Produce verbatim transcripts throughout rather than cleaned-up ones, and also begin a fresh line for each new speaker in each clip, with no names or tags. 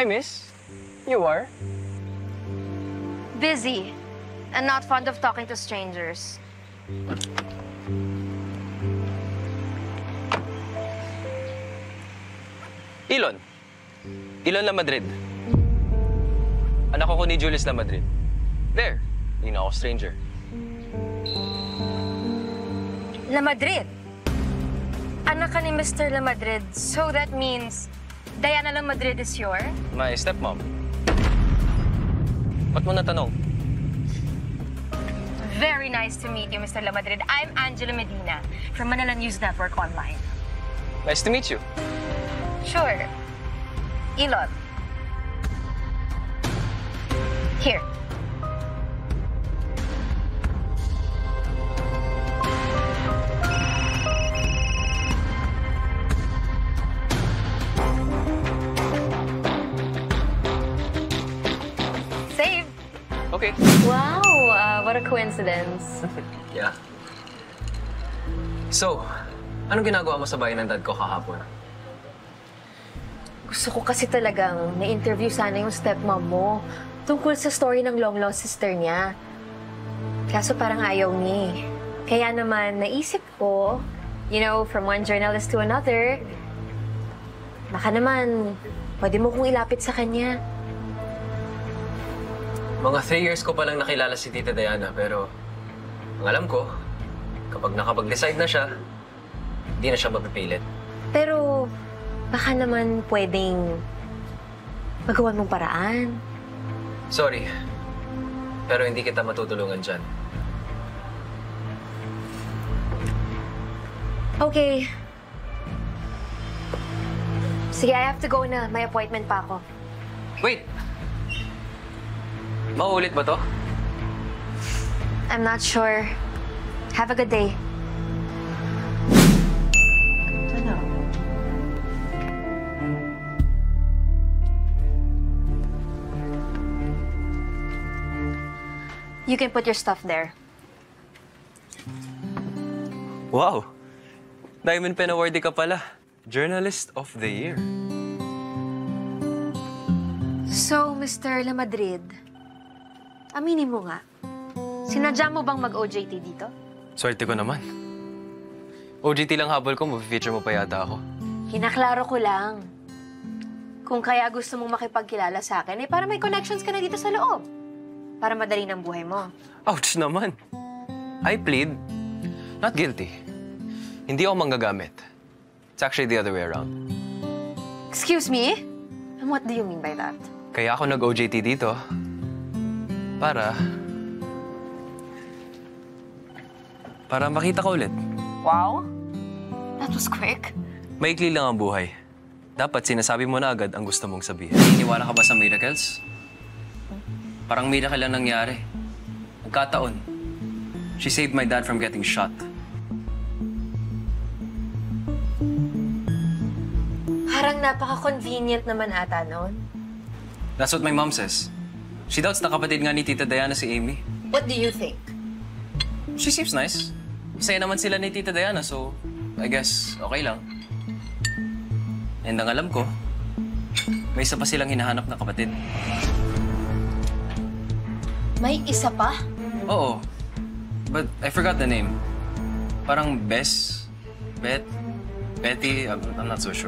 Hi, miss. You are?
Busy, and not fond of talking to strangers.
Elon. Elon La Madrid. Anak ko ni Julius La Madrid. There. Hindi na ako stranger.
La Madrid? Anak ka ni Mister La Madrid, so that means Diana La Madrid is your?
My stepmom. Ba't mo natanong?
Very nice to meet you, Mister La Madrid. I'm Angela Medina from Manila News Network Online.
Nice to meet you.
Sure. Elon. Here. Saved.
Okay.
Wow, uh, what a coincidence.
Yeah. So, anong ginagawa mo sa bahay ng dad ko kahapon?
Gusto ko kasi talagang na-interview sana yung stepmom mo tungkol sa story ng long-lost sister niya. Kaso parang ayaw niya eh. Kaya naman naisip ko, you know, from one journalist to another, baka naman pwede mo kong ilapit sa kanya.
Mga three years ko palang nakilala si Tita Diana, pero ang alam ko, kapag nakapag-decide na siya, hindi na siya mapipilit.
Pero baka naman pwedeng magawan mong paraan.
Sorry, pero hindi kita matutulungan dyan.
Okay. Sige, I have to go na. May appointment pa ako.
Wait! Mauulit ba to?
I'm not sure. Have a good day. Ano? You can put your stuff there.
Wow! Diamond Pen Awardee ka pala. Journalist of the Year.
So, Mister La Madrid, aminin mo nga, sinadya mo bang mag-O J T dito?
Swerte ko naman. O J T lang habol ko, mag-feature mo pa yata ako.
Hinaklaro ko lang. Kung kaya gusto mong makipagkilala sa akin, eh para may connections ka na dito sa loob. Para madali ng buhay mo.
Ouch naman! I plead, not guilty. Hindi ako manggagamit. It's actually the other way around.
Excuse me? And what do you mean by that?
Kaya ako nag-O J T dito para... para makita ko ulit.
Wow. That was quick.
Maikli lang ang buhay. Dapat sinasabi mo na agad ang gusto mong sabihin. Naniniwala ka ba sa miracles? Parang miracle lang nangyari. Nagkataon. She saved my dad from getting shot.
Parang napaka-convenient naman ata noon.
That's what my mom says. She doubts na kapatid nga ni Tita Diana si Amy.
What do you think?
She seems nice. Masaya naman sila ni Tita Diana, so I guess okay lang. And ang alam ko, may isa pa silang hinahanap na kapatid.
May isa pa?
Oo. But I forgot the name. Parang Bess? Bet? Betty? I'm, I'm not so sure.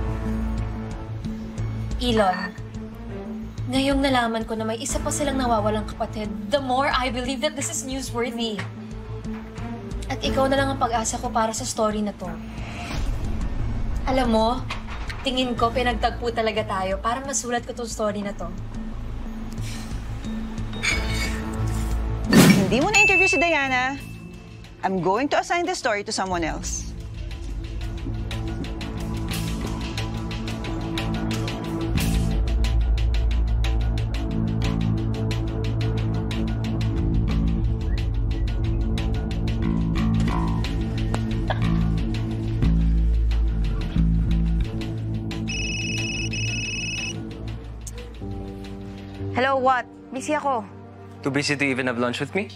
Elon, ngayong nalaman ko na may isa pa silang nawawalang kapatid, the more I believe that this is newsworthy. At ikaw na lang ang pag-asa ko para sa story na to. Alam mo, tingin ko pinagtagpo talaga tayo para masulat ko tong story na to.
Hindi mo na-interview si Diana. I'm going to assign the story to someone else.
Hello, what? Busy ako.
Too busy to even have lunch with me?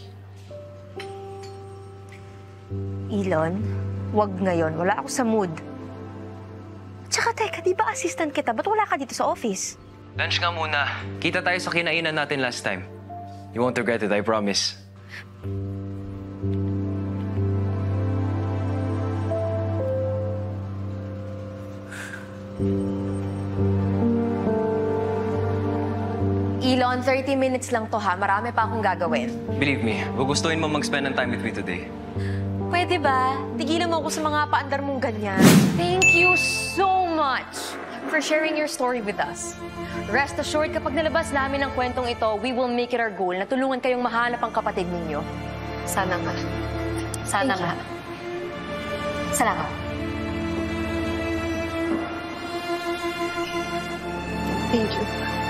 Elon, wag ngayon. Wala ako sa mood. Tsaka teka, di ba assistant kita? Ba't wala ka dito sa office?
Lunch nga muna. Kita tayo sa kinainan natin last time. You won't regret it, I promise.
Elon, thirty minutes lang to ha. Marami pa akong gagawin.
Believe me, gugustuhin mo mag-spend ng time with me today.
Pwede ba? Tigilan mo ako sa mga paandar mong ganyan. Thank you so much for sharing your story with us. Rest assured, kapag nalabas namin ang kwentong ito, we will make it our goal na tulungan kayong mahanap ang kapatid ninyo. Sana nga. Sana
Thank
nga. Salamat. Thank you.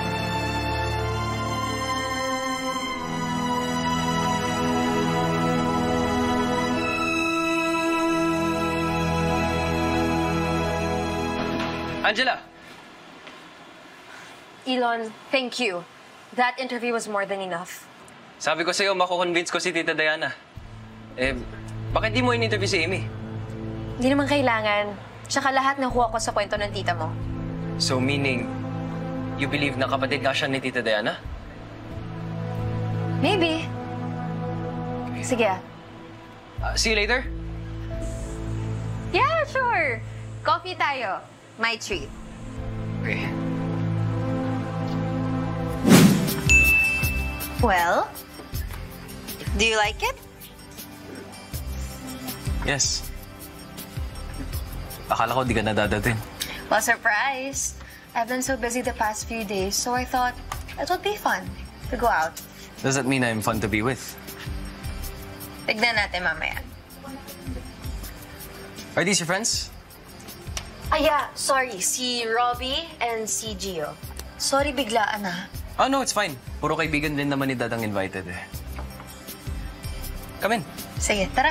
Angela!
Elon, thank you. That interview was more than enough.
Sabi ko sa'yo, mako-convince ko si Tita Diana. Eh, bakit di mo in-interview si Amy?
Hindi naman kailangan. Tsaka lahat nakuha ko sa kwento ng tita mo.
So meaning, you believe na kapatid nga siya ni Tita Diana?
Maybe. Sige ah.
Uh, see you later?
Yeah, sure. Coffee tayo. My treat.
Okay.
Well, do you like it?
Yes. Akala ko di ka nadadating.
Well, surprise. I've been so busy the past few days, so I thought it would be fun to go out.
Does that mean I'm fun to be with?
Tignan natin mamaya.
Are these your friends?
Ah, yeah. Sorry. Si Robbie and si Gio. Sorry biglaan ah.
Oh, no, it's fine. Puro kaibigan din naman ni Dad ang invited eh. Come in.
Sige, tara.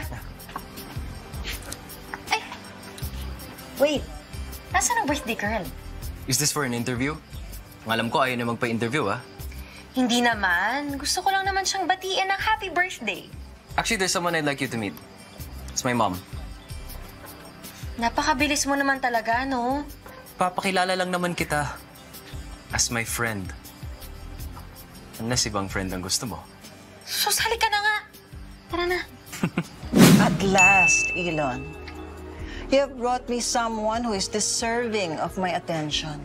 Ay! Wait. Nasaan ang birthday girl?
Is this for an interview? Ang alam ko, ayaw na magpa-interview, ah.
Hindi naman. Gusto ko lang naman siyang batiin ng happy birthday.
Actually, there's someone I'd like you to meet. It's my mom.
Napakabilis mo naman talaga, no?
Papakilala lang naman kita as my friend. Unless ibang friend ang gusto mo.
Susali ka na nga. Tara na.
At last, Elon. You have brought me someone who is deserving of my attention.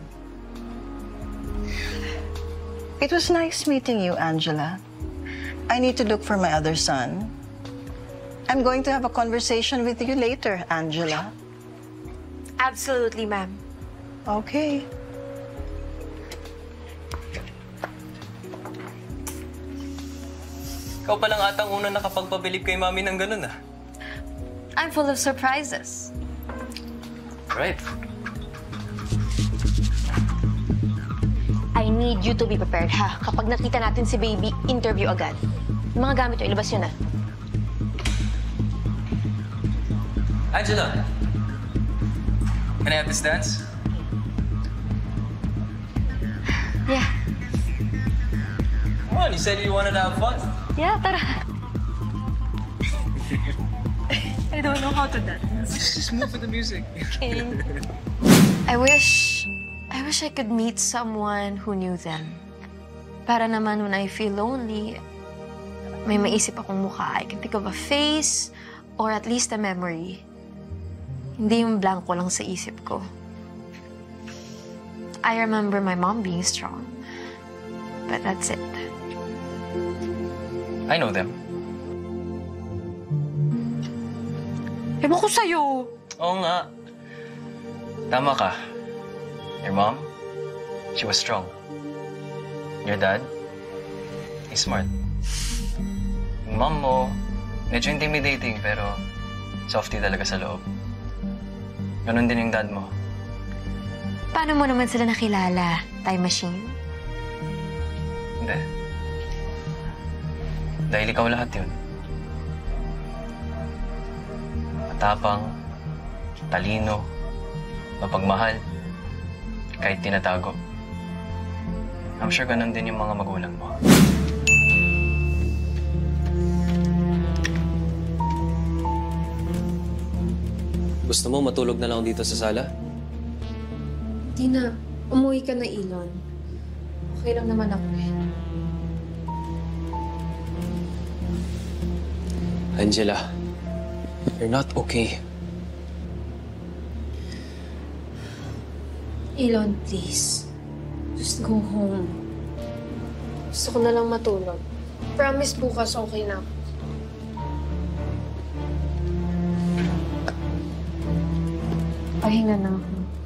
It was nice meeting you, Angela. I need to look for my other son. I'm going to have a conversation with you later, Angela.
Absolutely, ma'am.
Okay.
Ikaw pa lang atang una nakapagpabilib kay Mami ng ganun, ah.
I'm full of surprises.
Right.
I need you to be prepared, ha? Kapag nakita natin si baby, interview agad. Yung mga gamit yun, ilabas yun, na.
Angela! Can I have this dance?
Yeah.
Come on, you said you wanted to have fun.
Yeah, tara. I don't know how to dance.
Just move with the music.
Okay. I wish... I wish I could meet someone who knew them. Para naman when I feel lonely, may maisip akong mukha. I can think of a face or at least a memory. Hindi yung blanco lang sa isip ko. I remember my mom being strong. But that's it.
I know them.
Ewan ko sa'yo.
Oo nga. Tama ka. Your mom, she was strong. Your dad, he's smart. Yung mom mo, medyo intimidating pero softy talaga sa loob. Ganon din yung dad mo.
Paano mo naman sila nakilala? Time machine?
Hindi. Dahil ikaw lahat yun. Matapang, talino, mapagmahal, kahit tinatago. I'm sure ganon din yung mga magulang mo. Gusto mo matulog na lang dito sa sala?
Di na. Umuwi ka na, Elon. Okay lang naman ako eh.
Angela, you're not okay.
Elon, please. Just go home. Gusto ko na lang matulog. Promise bukas okay na ako. Pahinga na ako.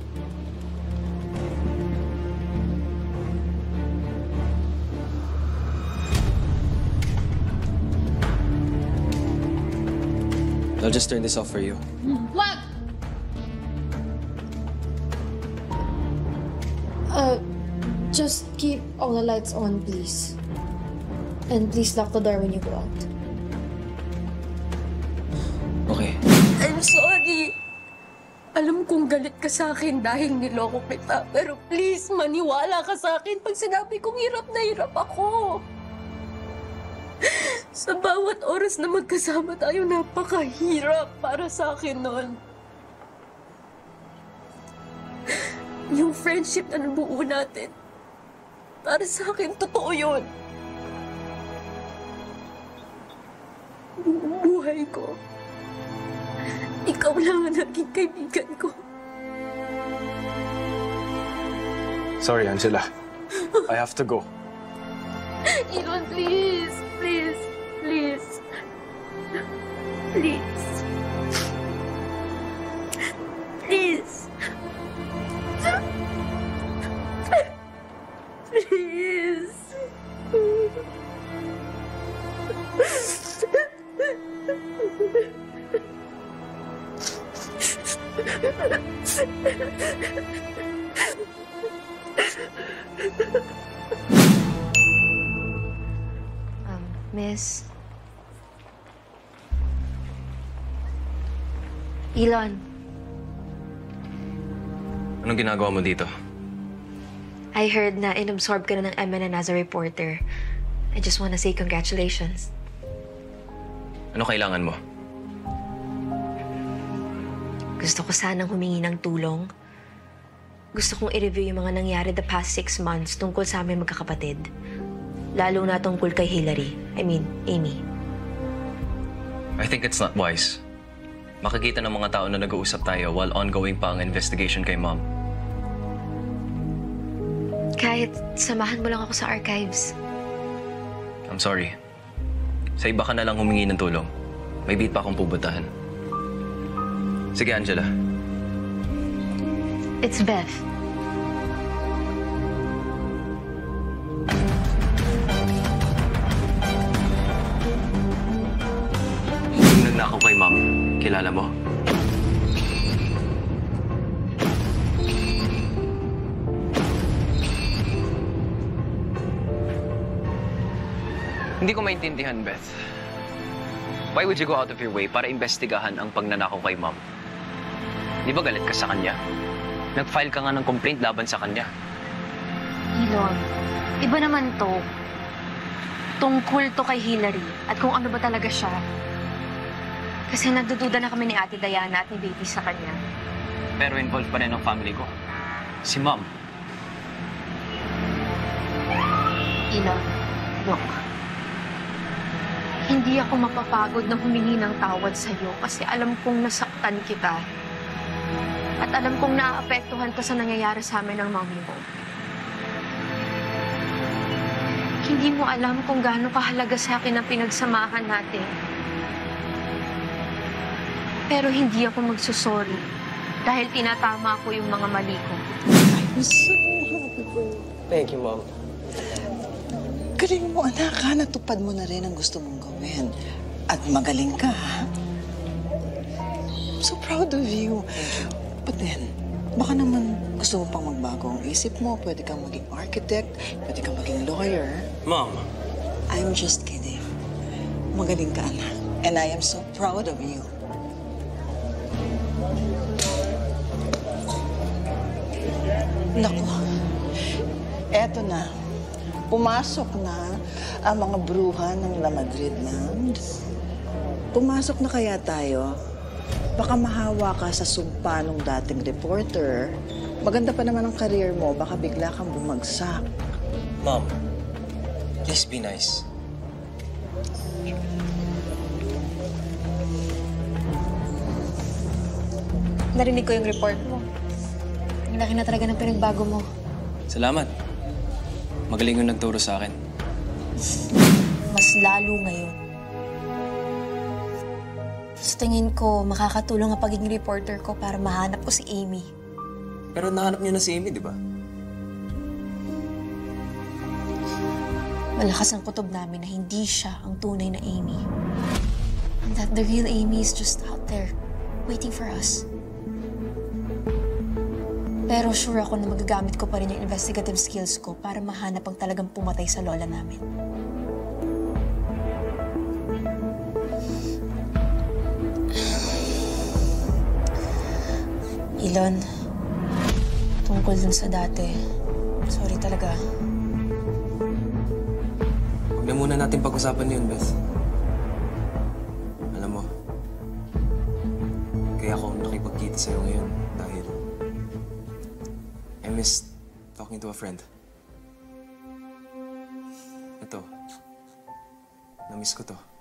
I'll just turn this off for you.
Wag! Uh, just keep all the lights on, please. And please lock the door when you go out.
Okay.
I'm sorry. Alam kong galit ka sa akin dahil niloko kita. Pero please, maniwala ka sa akin pag sinabi kong hirap na hirap ako. Sa bawat oras na magkasama tayo, napakahirap para sa akin noon. Yung friendship na nabuo natin, para sa akin, totoo yun. Buong buhay ko, ikaw lang ang naging kaibigan ko.
Sorry, Angela. I have to go.
Elon, please, please, please, please, please, please.
Um, Miss... Elon,
Anong ginagawa mo dito?
I heard na inabsorb ka na ng M N N as a reporter. I just wanna say congratulations.
Ano kailangan mo?
Gusto ko sanang humingi ng tulong. Gusto kong i-review yung mga nangyari the past six months tungkol sa aming magkakapatid. Lalo na tungkol kay Hillary. I mean, Amy.
I think it's not wise. Makikita ng mga tao na nag-uusap tayo while ongoing pa ang investigation kay Mom.
Kahit samahan mo lang ako sa archives.
I'm sorry. Sa iba ka na lang humingi ng tulong. May beat pa akong pupuntahan. Sige, Angela.
It's Beth.
Yung nagnakaw kay Mom, kilala mo? Hindi ko maintindihan, Beth. Why would you go out of your way para imbestigahan ang pagnanakaw kay Mom? Di ba galit ka sa kanya? Nag-file ka nga ng complaint laban sa kanya.
Elon, iba naman to. Tungkol to kay Hillary at kung ano ba talaga siya. Kasi nagdududa na kami ni Ate Diana at ni Baby sa kanya.
Pero involved pa rin ang family ko. Si Mom.
Elon, look. Hindi ako mapapagod na humingi ng tawad sa'yo kasi alam kong nasaktan kita. At alam kong naaapektuhan ka sa nangyayari sa amin ng mami mo. Hindi mo alam kung gaano kahalaga sa akin ang pinagsamahan natin. Pero hindi ako magsusorry dahil tinatama ko yung mga mali ko.
Thank you, Mom.
Galing mo, anak, ha? Natupad mo na rin ang gusto mong gawin. At magaling ka, ha? I'm so proud of you. But then, baka naman gusto mo pang magbago ang isip mo. Pwede kang maging architect, pwede kang maging lawyer.
Mom.
I'm just kidding. Magaling ka, anak. And I am so proud of you. Naku, eto na. Pumasok na ang mga bruha ng La Madrid Land. Pumasok na kaya tayo? Baka mahawa ka sa sumpa ng dating reporter. Maganda pa naman ang career mo, baka bigla kang bumagsak.
Mom, please be nice.
Narinig ko yung report mo. Ang laki na talaga ng pinagbago mo.
Salamat. Magaling yung nagturo sa akin.
Mas lalo ngayon. Sa tingin ko, makakatulong ang pagiging reporter ko para mahanap ko si Amy.
Pero nahanap niyo na si Amy, di ba?
Malakas ang kutob namin na hindi siya ang tunay na Amy. And that the real Amy is just out there, waiting for us. Pero sure ako na magagamit ko pa rin yung investigative skills ko para mahanap ang talagang pumatay sa lola namin. Ilon, tungkol dun sa dati, sorry talaga.
Huwag na muna natin pag-usapan yun, Beth. Alam mo, kaya ako nakipagkita sa'yo ngayon dahil I miss talking to a friend. Ito, na-miss ko to.